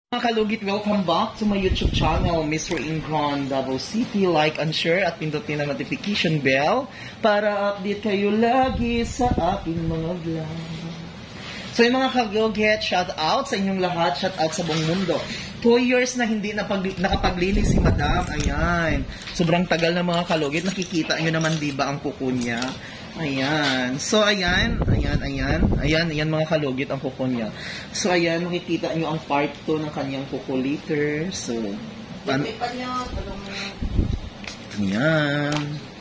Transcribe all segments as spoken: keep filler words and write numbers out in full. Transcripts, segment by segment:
Mga kalugit, welcome back to my YouTube channel, Mister Ingron Davao City. Like and share at pindutin ang notification bell para update kayo lagi sa aking mga vlog. So yung mga kalugit, shout out sa inyong lahat, shout out sa buong mundo. Two years na hindi napag nakapaglinis si Madam. Ayan. Sobrang tagal na mga kalugit. Nakikita nyo naman diba ang kuko niya? Ayan. So, ayan. Ayan, ayan. Ayan, ayan mga kalugit ang kuko niya. So, ayan. Makikita nyo ang part two ng kanyang kuko later. So, pan... Ayan.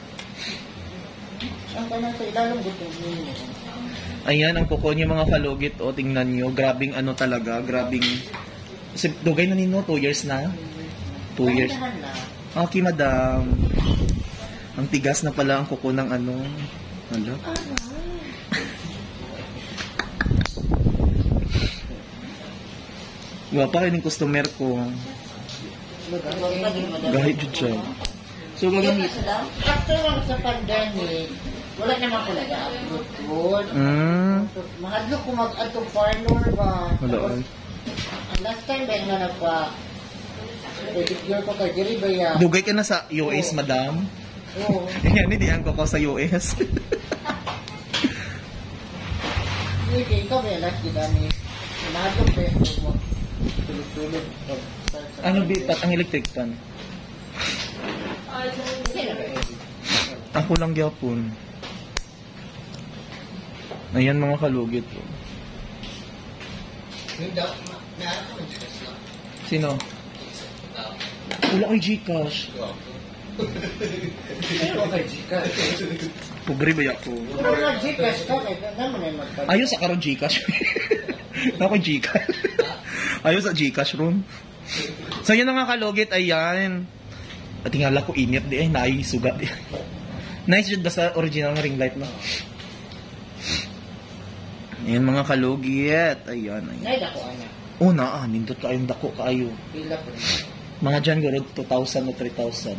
Ayan, ang kuko niya mga kalugit. O, tingnan nyo. Grabing ano talaga. Grabing... Dugay na nino, two years na. Two years. Okay, Madam. Ang tigas na pala ang kuko ng ano. Ano? Wapa rin yung customer ko. Gahit yun siya. So, gagamit. After lang sa pandemic, wala naman ko nag-upload food. Mm. Mahadlo ko mag-atong parlor ba? Wala. Ang last time ba nga nagpa pedicure ko kay Jerry ba yan? Dugay ka na sa U S, oh. Madam? Oo. Yan, hindi ang kuko sa U S. Hindi, ikaw ba yan last kita ni mahadlo ko yan mo tulog-tulog. Ano bipat ang electric fan? Ako lang gyapon. Ayan mga kalugit. Sino? Wala kay Gcash. Pero kay Gcash. Pugri ba ako? Pero na Gcash ka, naman ay magpag... Ayos sa karon Gcash. Ako Gcash. Ayos sa Gcash room. So yun na nga kalugit, ayan. At tingala ko init di ay naisugat. Nice jud sa original nga ring light no. Ayan mga kalugit. Ayan, ayan. Nay dako ana. Oh, naa, nindot kayong dako kaayo. Pila po. Mga dyan, guro, two thousand o three thousand.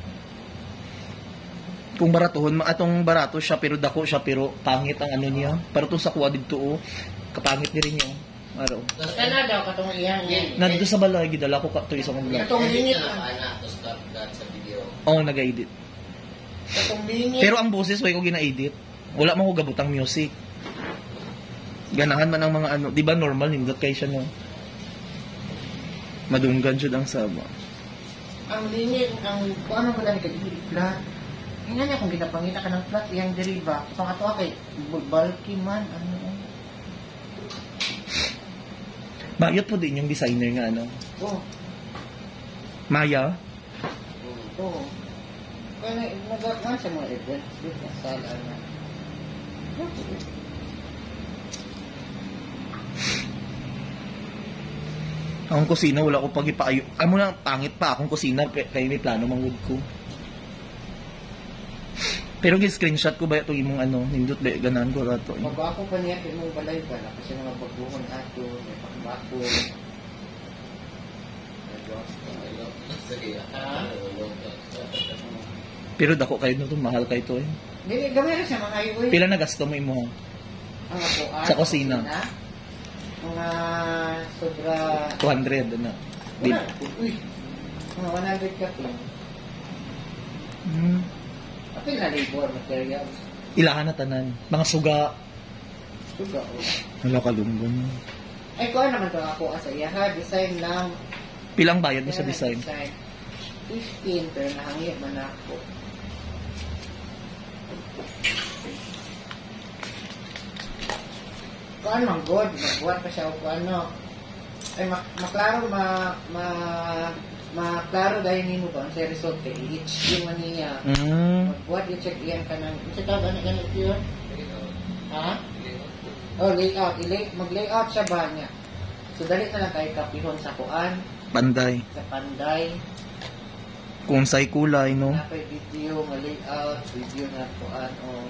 Kung baratuhon, atong barato siya, pero dako siya, pero pangit ang ano niya. Para to sa kuwa dito, oh, kapangit ni rin niya. Araw. Tapos ka na daw, katong iyang yan. Nandito sa balay, gidala ko ka to isang vlog. Katong bingit. Oo, oh, nag-edit. Katong bingit. Pero ang boses, way ko gina-edit. Wala man ko gabutang music. Ganahan man ang mga ano, di ba normal, nindot kayo siya, no? Madunggan siya ang saba. Ang linis, ang kung ano mo lang ikagigil flat. Nga niya kung ginapangita ka ng flat, iyang deriva. Itong ato kay bulky man, ano yan. Bayot po din yung designer nga, ano? Oo. Maya? Oo. Kaya nag-akan sa mga events, dito sa sala na. Akong kusina, wala ko pag-ipaayo. Amo na, pangit pa akong kusina, kaya may plano mangud ko. Pero gi-screenshot ko ba ito imong ano, nindot ba, ganahan ko rato. Magbako pa niya, kaya mong balay ba na kasi nga magbuhon ato, may pakbako. Pero dako kayo na ito, mahal kayo ito eh. Dili, gamay rin siya mga highway. Pila na gasto mo imo? Ang ako, ah, Sa kusina? Mga sobra... two hundred na. Wala. Uy. Mga one hundred ka po. Hmm. Apil na labor materials. Ilahan na tanan. Mga suga. Suga o. Wala ka lunggon. Ay, ko naman ito ako sa iya ha. Design lang. Pilang bayad mo sa design? fifteen pero nahangit man ako. Kuan mang god, magbuhat pa siya o ano. Ay mak maklaro ma ma maklaro dahil nimo ba ang sa result kay H D man niya. Mm. Magbuhat i-check iyan kanang sa tawag ani ganito yun. Ha? Oh, layout, i-lay, mag-layout siya ba niya. So dali na lang kay kapihon sa kuan, Panday. sa panday. Kung say kulay, no? Napay video, ma-layout, video na kuan o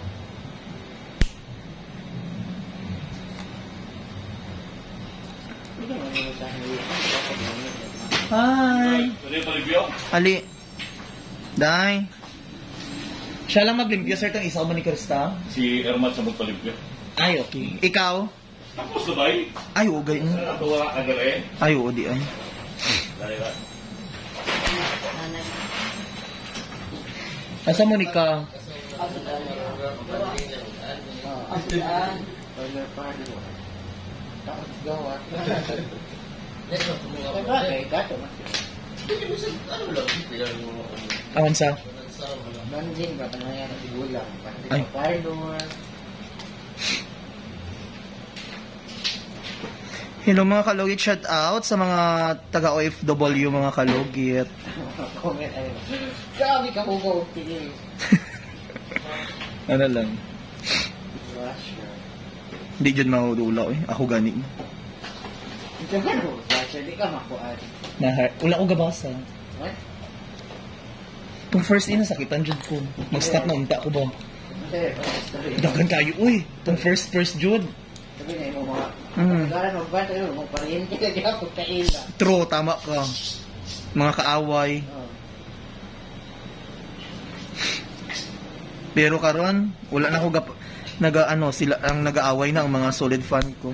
Hi! Ali. Day. Siya lang maglimpyo, sir, itong isa mo ni Krista? Si Ermat sa magpalimpyo. Ay, okay. Ikaw? Tapos na ba eh? Ay, oo, gay. Ito wala ka gano'n eh. Ay, oo, di ay. Dali ba? Nanay. Asa mo ni ka? Oh, asuan. Toilet party. Tapos gawa. Sabagay, gato man. Awan sa? Nandiyan ba kanaya na sigulang? Ay. Pardon. Hello mga kalugit, shout out sa mga taga-O F W mga kalugit. Comment ayun. Grabe ka po ko. Tigil. Ano lang. Russia. Hindi dyan mahudula eh. Ako gani. Ito ka no? Russia, di ka makuan. Nahar. Wala ko gabasa. What? Itong first in, sakitan dyan ko. Mag-stop na unta ko ba? Hindi, sorry. Dagan kayo, uy. Itong first first Jude. Sabi na yung mga... Mm. Pagkaran mo ba tayo? Magpariente ka di ako kaila. True, tama ka. Mga kaaway. Oh. Pero karon wala na ako gap naga ano sila ang nag-aaway na ang mga solid fan ko.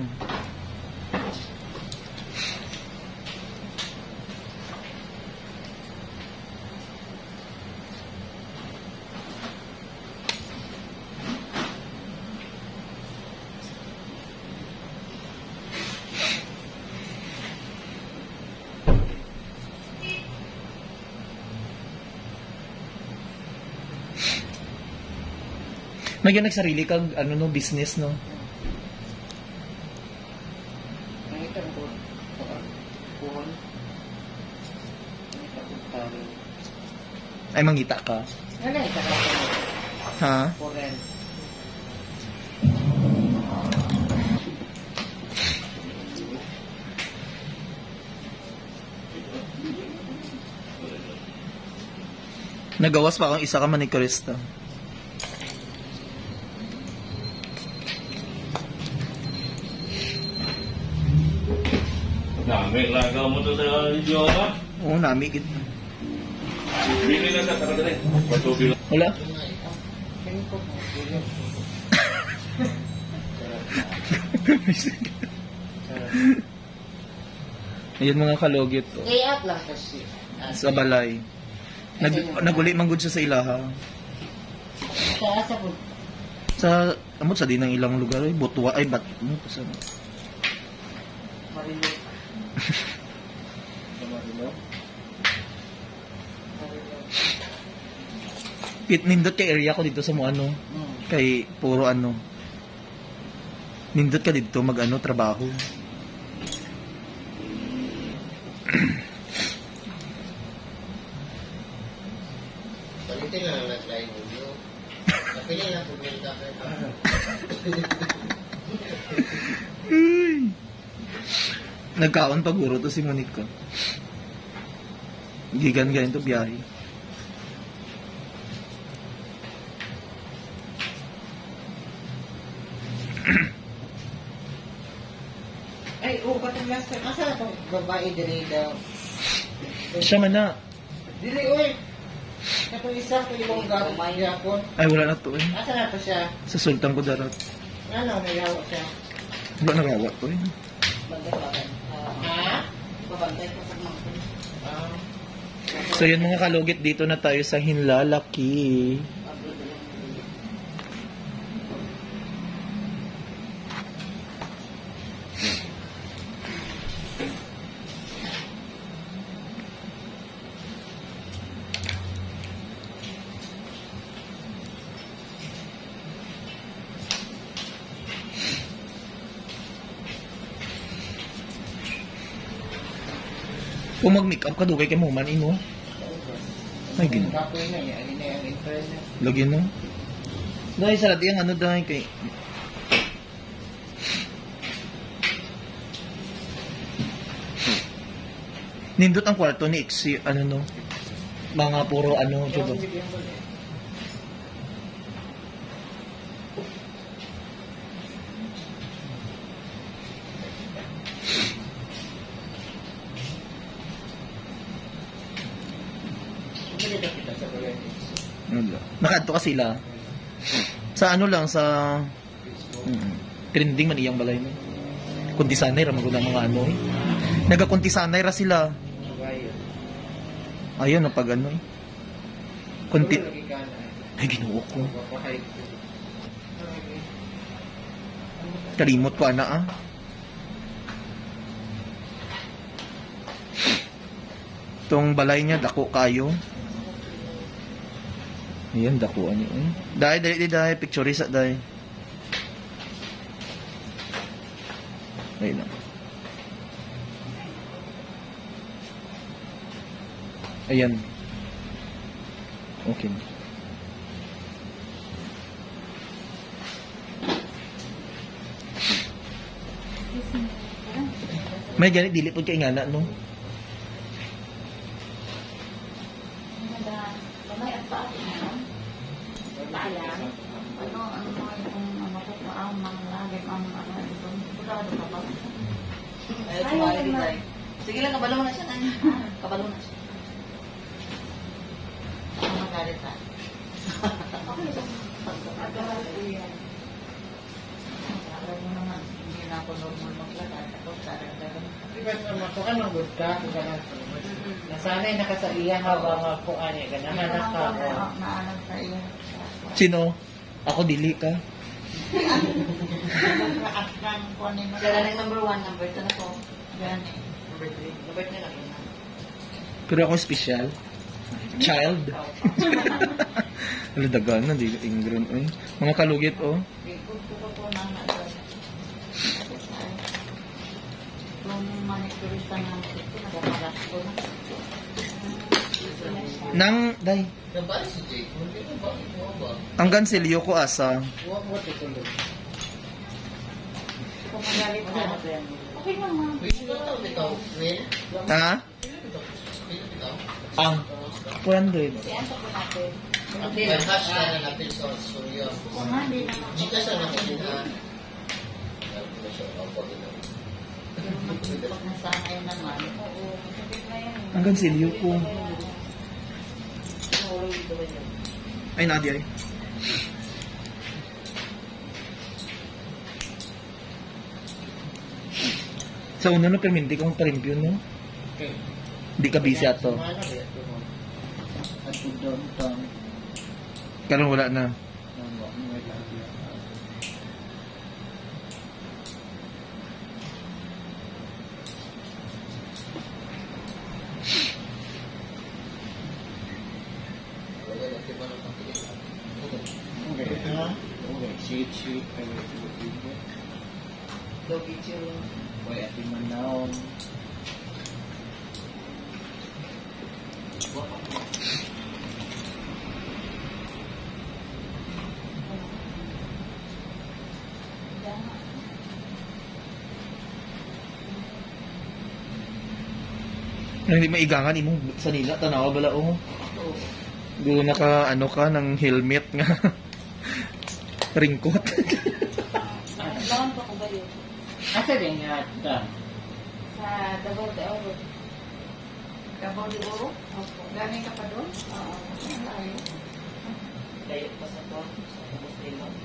Nagyan nagsarili kag ano no business no. Nakita ko. Puhon. Nakita ko tari. Ay mangita ka. Ano yung kakata mo? Ha? Puren. Nagawas pa akong isa ka manikurista. Nami, lagaw mo to sa idioma. Oo, nami gid. Bili na sa takadali. Patubi lang. Wala. Tingin ko mo. Ayun mga kalugit to. Kaya lang kasi. Sa balay. Nag naguli man gud siya sa ilaha. Sa asa po. Sa amot sa dinang ilang lugar ay Butuwa ay bat ano to sa Marilo. Sa Marilo. Pit nindot kay area ko dito sa mo ano Hmm. kay puro ano. Nindot ka dito mag ano trabaho. Palitin na lang nag-line mo. Napili na pumunta ka. Nagkaon pa guro to si Monica. Gigan gayon to biyahe. Ay, oo, katong last time. Asa na itong babae dili daw? Siya man na. Dili, uy! Katong isa ko yung gagawin may yapon. Ay wala na to eh. Asa na to siya? Sa sultan ko darat. Ano, may yawa siya? Wala na rawa to eh. Bantay pa ka. Ha? Babantay pa sa mga pulis. Ah. So yun mga kalugit, dito na tayo sa Hinlalaki. Kung mag-make up ka, dugay kay mo man ino. Ay, gino. Kapoy na niya. Ano na yung internet? Lagyan no. Dahil sa lati ang ano dahil kay... Nindot ang kwarto ni Ixi, ano no. Mga puro ano, diba? Wala. Nakadto ka sila. Sa ano lang, sa... Mm, trending man iyang balay mo. Kuntisanay ra maguna mga ano eh. Nagakuntisanay ra sila. Kabayo. Ayun ang pag ano eh. Kunti Puro lagi ka na. ay ginuo ko. Papahay ko. Kalimot ko ana ah. Tong balay niya dako kayo. Ayan dako ani eh. Dai dai dai picture sa dai. Ayun na. Ayan. Okay. May ganit dili pud kay ngana no. Lamay at pa ano? Bayan. Ano ano mga yung ano ko pa ang mga lagay ang ano ito. Bulado ka ba? Ay, kumari din tayo. Sige lang, kabalo mo na siya. Nanya. Kabalo na siya. Ang magalit ha. Alam mo naman, hindi na ako normal maglakad. Ako sarang-sarang. Diba naman ko anong good ka? Kung ganun. Nasanay na ka sa iya habang ako ani. Ganahan na ka. oh. Naalam sa iyo. Sino? Ako dili ka. Lakas ng kunin mo. Sila lang number one, number two na po. Yan. Number three. Number three na lang. Pero ako special. Child. Ano dagan na di ingron eh. Mga kalugit oh. Ikot ko po na natin. Kung manicurista na ito, nagpapalas ko na. Nang day. Nabali si Jake. Hindi mo ba? Ikaw ba? Ang gansilyo ko asa. Huwag mo tutulog. Kung magalit ka, okay lang ma'am. Pwede ba ito? Ikaw? Will? Ha? Pwede ikaw? Ang four hundred. Siyan sa po natin. May hash na na natin sa studio. Kung nga, hindi naman. Jika sa natin na ano na siya? Ang pag-ina. Pag nasanay naman, oo, masakit na yan. Ang gansilyo ko. Ay Nadia ay. Sa una no perminti kong parimpyo no. Okay. Di ka busy ato. Sumala ba ito mo? At kung doon ito. Karon wala na. Wala na tiba ng pagkilit. Okay. Ha? Okay. Shake, shake. Low picture. Boy, at yung manaw. Hindi maigangan imong sa nila tanawa bala oh. Dulo naka ano ka ng helmet nga. Ringkot. Lawan pa ko ba yun? Asa din nga ito? Sa Davao de Oro. Davao de Oro? Opo. Galing ka pa doon? Oo. Ang layo. Layo pa sa to. Sa tapos din mo.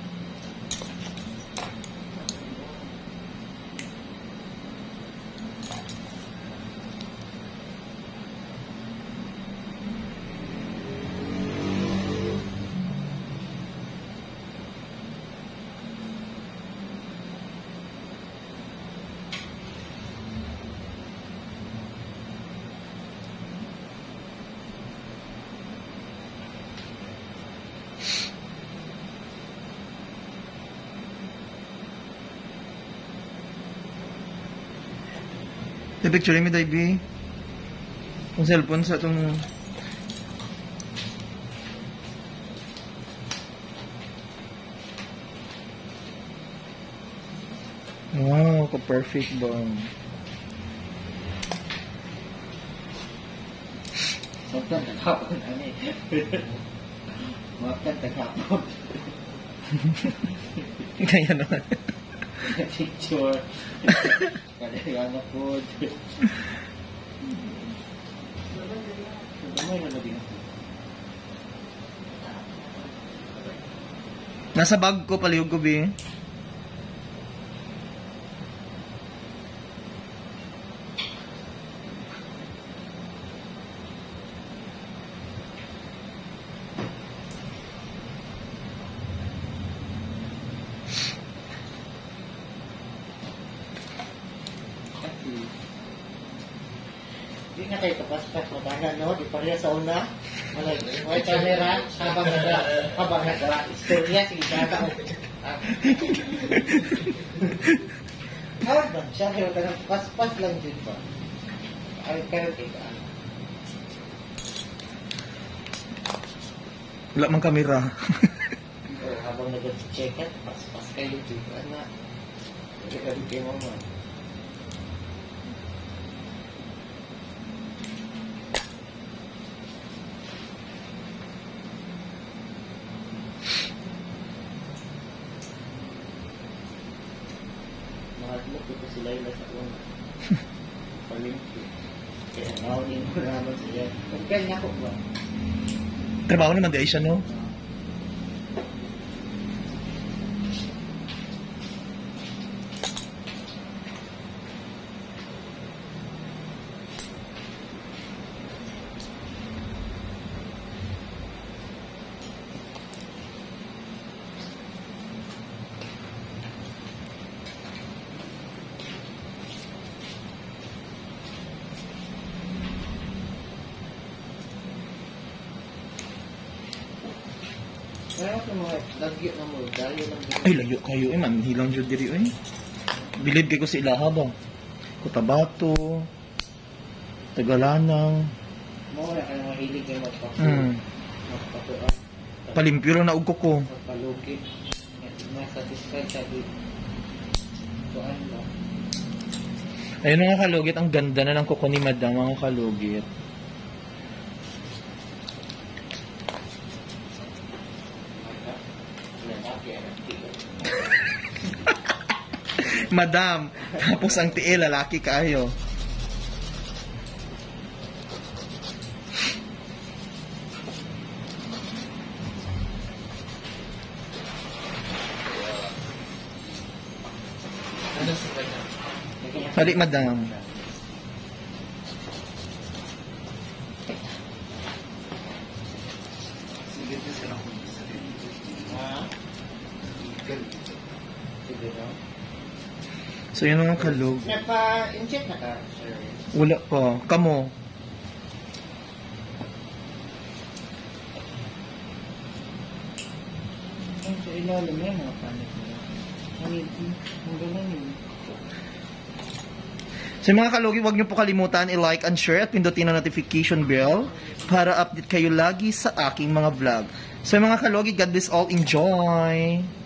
I-picture mi dai bi. Ang cellphone sa tong Wow, ka-perfect ba? Makan taghapon ani. Makan taghapon. Kaya naman. Picture. Kaya na po. Gamay na din. Nasa bag ko, palihog ko, bi. Di na kayo kapaspas magana, no? Di pareha sa una. Malay, may camera, habang naga, habang naga, istorya, sige, gata ko. Ah, ba? Siya kayo tanong, paspas lang din ba? Ay, kayo kayo. Wala mang kamera. Oh, habang nag-check at paspas kayo din. Ano? Hindi ka rin kayo mamang. Mahadlok ito si Laila sa una. Palimpi. Kaya ngawin mo naman siya. Pagkaya niya ko ba? Trabaho naman di ay siya, no? Kaya sa mga lagyo na mo, dahil lang din. Ay, layo kayo eh, man. Hilang dyan diri eh. Bilid kayo ko sa ilaha ba? Cotabato, Tagalanang, Mo na kayo mahilig kayo magpaso. mm. Magpatuan. Palimpyo lang na ugko ko. Magpalugit. Masatisfied sa di. Tuan mo. Ayun mga kalugit, ang ganda na ng kuko ni Madam, mga kalugit. Madam, tapos ang tiil, lalaki kayo. Ano sa kanya? Hali, Madam. Sige, ito sila kung gusto rin. Ha? Sige. Sige daw. So yun mga kalug. Nagpa-incheck na ka, sir. Wala pa. Kamo. Ang sa ilalim yan, mga panik mo. Ang ang ganun yun. So mga kalugi, huwag niyo po kalimutan i-like and share at pindutin ang notification bell para update kayo lagi sa aking mga vlog. So mga kalugi, God bless all. Enjoy!